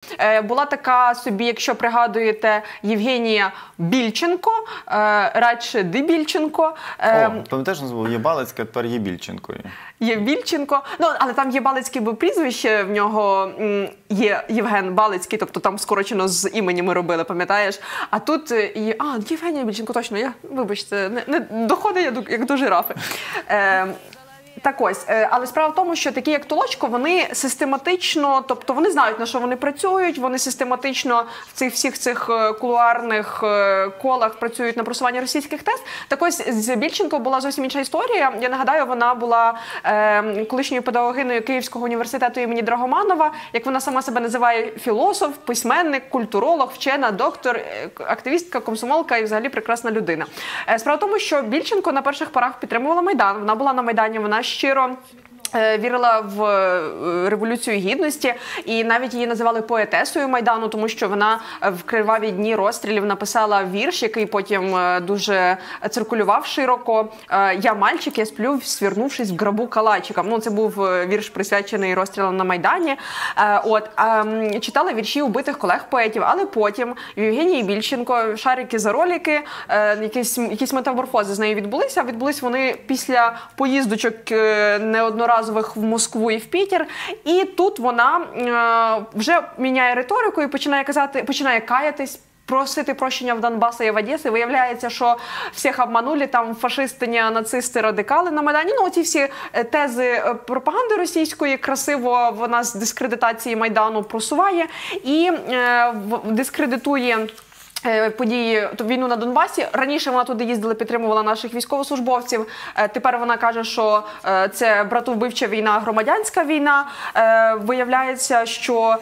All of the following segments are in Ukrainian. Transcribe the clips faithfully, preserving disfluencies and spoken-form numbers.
Була така собі, якщо пригадуєте, Євгенія Більченко, радше Дебільченко. О, пам'ятаєш, назву Єбалицька, тепер є Більченкою. Є Більченко. Ну, але там є Балицький, бо прізвище в нього є Євген Балицький, тобто там скорочено з імені ми робили, пам'ятаєш? А тут є, а, Євгенія Більченко, точно, я, вибачте, не, не доходить як до жирафи. Е, Так ось, але справа в тому, що такі як Толочко, вони систематично, тобто вони знають, на що вони працюють, вони систематично в цих всіх цих кулуарних колах працюють на просування російських тез. Так ось з Більченко була зовсім інша історія. Я нагадаю, вона була е, колишньою педагогиною Київського університету імені Драгоманова, як вона сама себе називає, філософ, письменник, культуролог, вчена, доктор, активістка, комсомолка і взагалі прекрасна людина. Е, справа в тому, що Більченко на перших порах підтримувала Майдан, вона була на Майдані, вона щиро вірила в Революцію Гідності, і навіть її називали поетесою Майдану, тому що вона в криваві дні розстрілів написала вірш, який потім дуже циркулював широко. «Я мальчик, я сплю, свернувшись в гробу калачиком». Ну, це був вірш, присвячений розстрілам на Майдані. От, читала вірші убитих колег-поетів, але потім в Євгенії Більченко шарики за ролики, якісь, якісь метаморфози з нею відбулися. Відбулись вони після поїздочок неодноразових в Москву і в Пітер, і тут вона е, вже міняє риторику і починає казати, починає каятись, просити прощення в Донбасі і в Одесі. Виявляється, що всіх обманули, там фашистиня, нацисти, радикали на Майдані. Ну, оці всі тези пропаганди російської красиво вона з дискредитації Майдану просуває і е, дискредитує події, війну на Донбасі. Раніше вона туди їздила, підтримувала наших військовослужбовців. Тепер вона каже, що це братовбивча війна, громадянська війна. Виявляється, що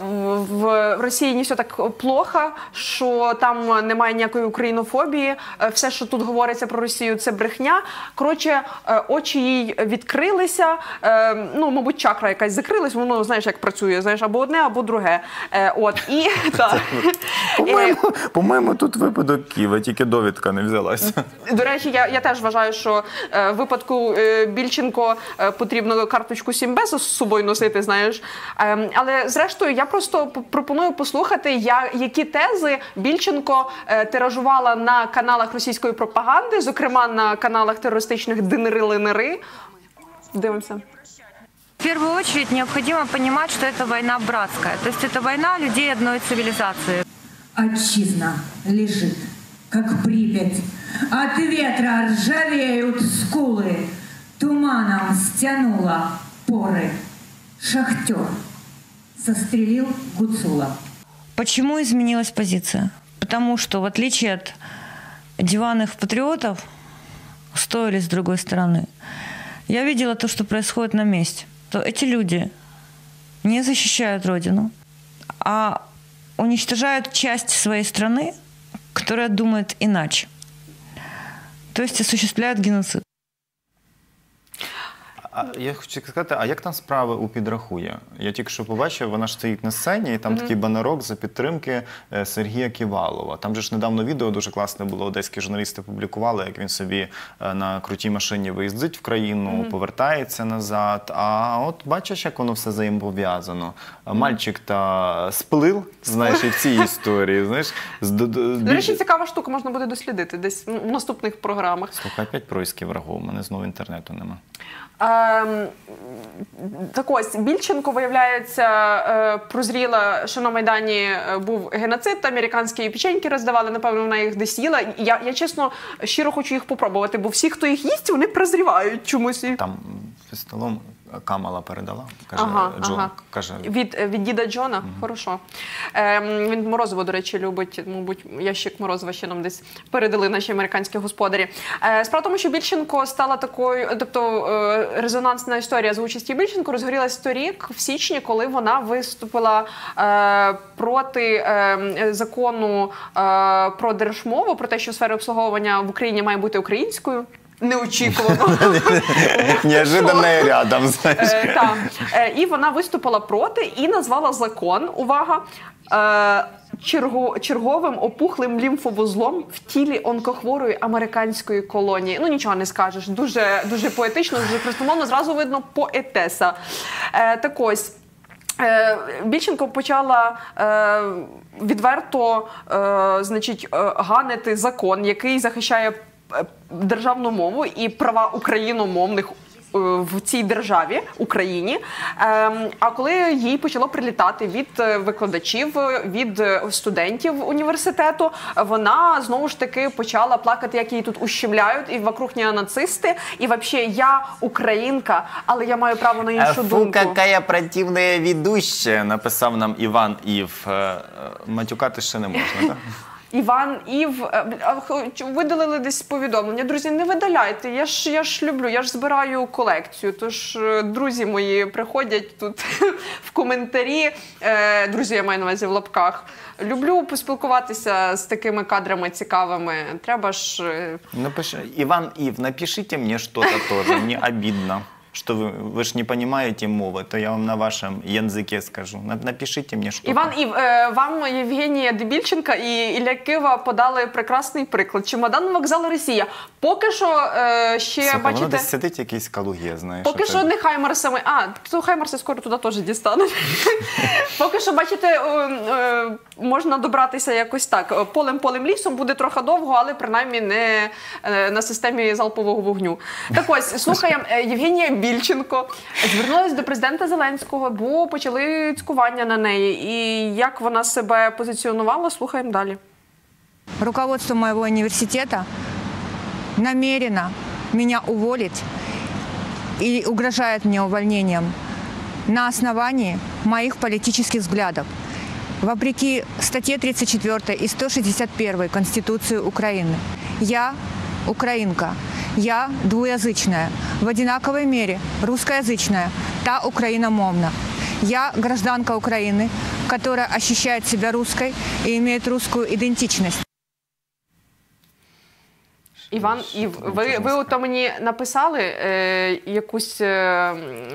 в Росії не все так плохо, що там немає ніякої українофобії. Все, що тут говориться про Росію, це брехня. Коротше, очі їй відкрилися. Ну, мабуть, чакра якась закрилась. Воно, знаєш, як працює. Знаєш, або одне, або друге. От. І, так. По-моєму, тут випадок Києва, тільки довідка не взялася. До речі, я, я теж вважаю, що е, в випадку е, Більченко е, потрібно карточку сім бе з собою носити, знаєш. Е, але, зрештою, я просто пропоную послухати, я, які тези Більченко е, тиражувала на каналах російської пропаганди, зокрема на каналах терористичних «Динери-линери». Дивимося. В первую очередь необходимо понимать, что это война братская. То есть это война людей одной цивилизации. Отчизна лежит, как Припять. От ветра ржавеют скулы. Туманом стянула поры. Шахтер застрелил Гуцула. Почему изменилась позиция? Потому что, в отличие от диванных патриотов, стояли с другой стороны. Я видела то, что происходит на месте. То эти люди не защищают Родину, а уничтожают часть своей страны, которая думает иначе. То есть осуществляют геноцид. А, я хочу сказати, а як там справи у Підрахує? Я тільки що побачив, вона ж стоїть на сцені, і там mm-hmm. такий банерок за підтримки Сергія Ківалова. Там же ж недавно відео дуже класне було, одеські журналісти публікували, як він собі на крутій машині виїздить в країну, mm-hmm. повертається назад. А от бачиш, як воно все взаємопов'язано. Mm-hmm. Мальчик та сплив, знаєш, і в цій історії. Знаєш, до, до, до речі, цікава штука, можна буде дослідити десь в наступних програмах. Слухай, опять происки врагов, у мене знову інтернету нема. Ем, так ось, Більченко, виявляється, прозріла, що на Майдані був геноцид, американські печеньки роздавали, напевно, вона їх десь їла. Я, я, чесно, щиро хочу їх попробувати, бо всі, хто їх їсть, вони прозрівають чомусь. Там під столом Камала передала, каже, ага, Джон. Ага. Каже... Від, від діда Джона? Угу. Хорошо. Ем, він морозиво, до речі, любить. Мабуть, ящик морозива ще нам десь передали наші американські господарі. Е, справа в тому, що Більченко стала такою, тобто е, резонансна історія за участі Більченко розгорілась торік, в січні, коли вона виступила е, проти е, закону е, про держмову, про те, що сфера обслуговування в Україні має бути українською. Неочікувано. Неожиданно і рядом, знаєш. Е, так. Е, і вона виступила проти і назвала закон, увага, е, черго, черговим опухлим лімфовузлом в тілі онкохворої американської колонії. Ну, нічого не скажеш. Дуже, дуже поетично, дуже красномовно. Зразу видно поетеса. Е, так ось. Більченко почала е, відверто е, значить, е, ганити закон, який захищає державну мову і права україномовних в цій державі, Україні. А коли їй почало прилітати від викладачів, від студентів університету, вона знову ж таки почала плакати, як її тут ущемляють, і вокруг неї нацисти, і взагалі я українка, але я маю право на іншу Фу, думку. какая противная ведущая, написав нам Іван Ів. Матюкати ще не можна, так? Іван Ів, видалили десь повідомлення. Друзі, не видаляйте, я ж, я ж люблю, я ж збираю колекцію. Тож друзі мої приходять тут в коментарі, друзі, я маю на увазі в лапках. Люблю поспілкуватися з такими кадрами цікавими. Треба ж... Напиши, Іван Ів, напишіть мені щось теж, мені обідно. Что вы, вы ж не понимаете мовы, то я вам на вашем языке скажу. Напишите мне что-то. Іван Ів, вам Євгенія Дебільченка і Ілля Кива подали прекрасний приклад. Чемодан, вокзал, Росія. Поки що ще, Слухай, бачите... воно десь сидить якийсь калує, знаєш. Поки що не хаймарсами. А, то хаймарси скоро туди теж дістануть. Поки що, бачите, можна добратися якось так. Полем-полем лісом буде трохи довго, але принаймні не на системі залпового вогню. Так ось, слухаємо, Євгенія Більченко звернулася до президента Зеленського, бо почали цькування на неї. І як вона себе позиціонувала, слухаємо далі. Руководство моего университета намерено меня уволить и угрожает мне увольнением на основании моих политических взглядов. Вопреки статье тридцать четвёртой и сто шестьдесят первой Конституции Украины. Я украинка. Я двуязычная, в одинаковой мере русскоязычная, та украиномовна. Я гражданка Украины, которая ощущает себя русской и имеет русскую идентичность. Іван Ів, ви, ви ото мені написали е, якусь, е,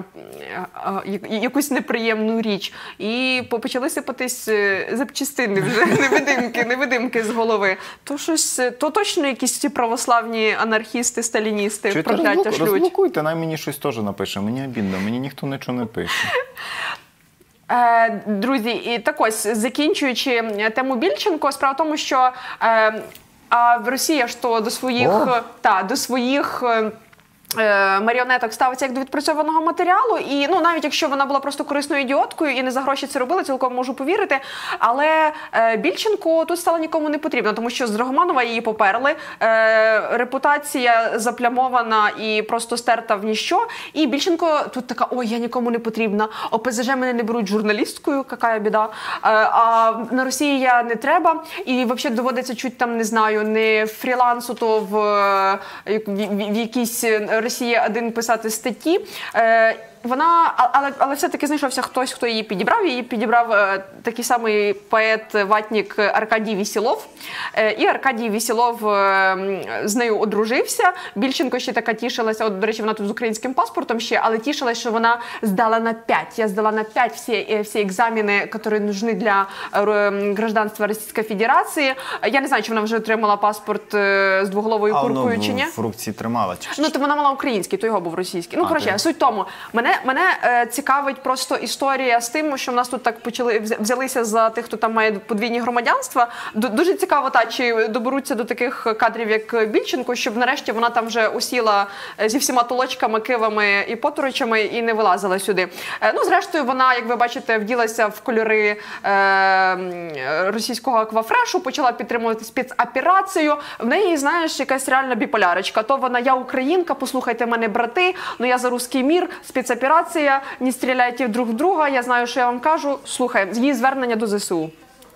е, якусь неприємну річ і почали сипатись запчастини вже, невидимки, невидимки з голови. То щось, то точно якісь ці православні анархісти, сталіністи прокляття шлють. Розблокуйте, най мені щось теж напише, мені обідно, мені ніхто нічого не пише. Е, друзі, і так ось, закінчуючи тему Більченко, справа в тому, що е, а в Росії ж то до своїх, та, до своїх е, маріонеток ставиться як до відпрацьованого матеріалу. І ну, навіть якщо вона була просто корисною ідіоткою і не за гроші це робила, цілком можу повірити. Але е, Більченко тут стало нікому не потрібно, тому що з Драгоманова її поперли. Е, репутація заплямована і просто стерта в ніщо. І Більченко тут така, ой, я нікому не потрібна. О Пе Зе Же мене не беруть журналісткою, яка біда. Е, а на Росії я не треба. І взагалі доводиться чуть там, не знаю, не фрілансу, то в, в, в, в якійсь Росії один писати статті. Е, Вона, але, але все-таки знайшовся хтось, хто її підібрав. Її підібрав е, такий самий поет-ватник Аркадій Вісілов. Е, і Аркадій Вісілов е, з нею одружився. Більченко ще така тішилася, от, до речі, вона тут з українським паспортом ще, але тішилася, що вона здала на п'ять. Я здала на п'ять всі, всі екзамени, які потрібні для е, гражданства Російської Федерації. Я не знаю, чи вона вже отримала паспорт е, з двоголовою куркою, чи ні. А в руці тримала? Чи ну, то вона мала український, то його був російський. Ну, а, коротше, суть в тому. Мене Мене е, цікавить просто історія з тим, що в нас тут так почали взялися за тих, хто там має подвійні громадянства. Д дуже цікаво, та, чи доберуться до таких кадрів, як Більченко, щоб нарешті вона там вже осіла зі всіма толочками, кивами і поторочами і не вилазила сюди. Е, ну, зрештою, вона, як ви бачите, вділася в кольори е, російського аквафрешу, почала підтримувати спецоперацію. В неї, знаєш, якась реальна біполярочка. То вона, я українка, послухайте мене, брати, ну я за русський мір, спецоперація, не стріляйте друг в друга, я знаю, що я вам кажу. Слухай, її звернення до Зе Се У.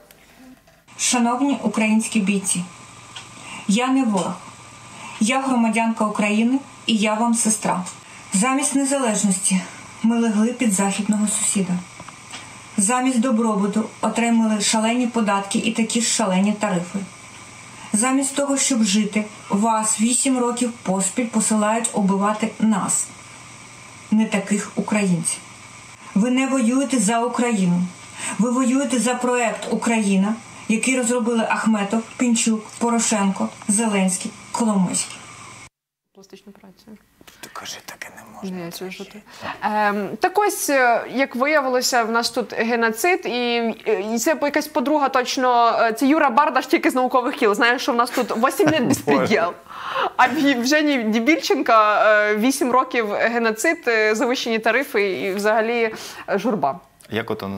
Шановні українські бійці, я не ворог. Я громадянка України і я вам сестра. Замість незалежності ми легли під західного сусіда. Замість добробуту отримали шалені податки і такі ж шалені тарифи. Замість того, щоб жити, вас вісім років поспіль посилають убивати нас, не таких українців. Ви не воюєте за Україну. Ви воюєте за проект «Україна», який розробили Ахметов, Пінчук, Порошенко, Зеленський, Коломойський. Пластичну операцію. Ти кажи, таке не можна. Ні, це ж ти. Ем, так ось, е, як виявилося, в нас тут геноцид, і, і це якась подруга точно, е, це Юра Бардаш тільки з наукових кіл. Знаєш, що в нас тут вісім літ безпреділ. А в Жені Дібільченка е, вісім років геноцид, е, завищені тарифи і взагалі е, журба. Як ото